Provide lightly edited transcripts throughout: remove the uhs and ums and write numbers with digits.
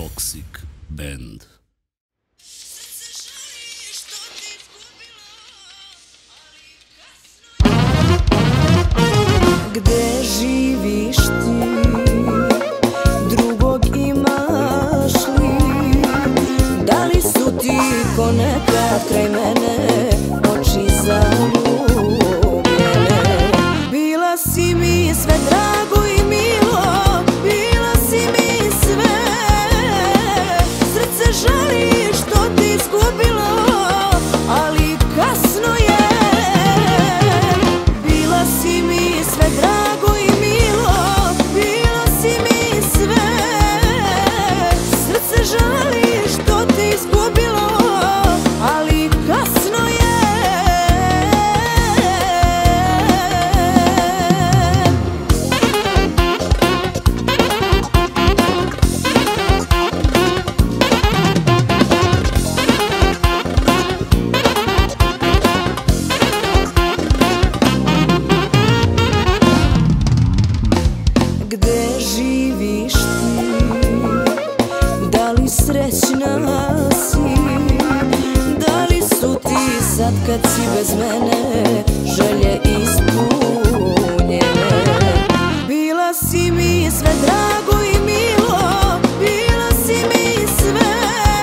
Toxic Band. Gde živiš ti, drugog imaš li? Da li su ti ko nekad kraj mene oči zaljubljene? Bila si mi sve drago i milo, bila si mi sve. Srce žali što ti izgubilo, ali kasno je. Bila si mi sve drago i milo, bila si mi sve. Srce žali što ti izgubilo, ali kasno je. Gde živiš ti, da li srećna si? Da li su ti sad kad si bez mene želje ispunjene? Bila si mi sve drago i milo, bila si mi sve.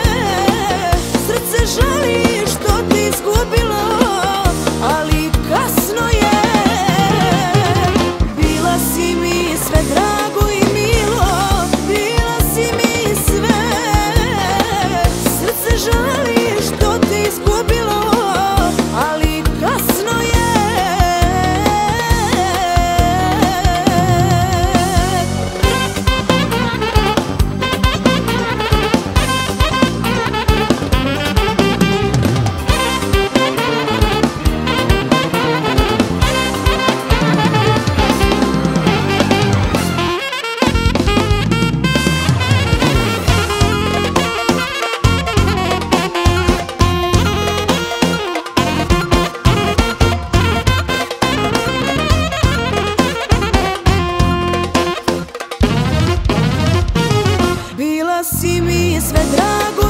Srce žali što ti izgubilo, ali kasno je. Bila si mi sve drago i milo, bila si mi sve. Srce žali što ti izgubilo, ali kasno je. Bila si mi sve drago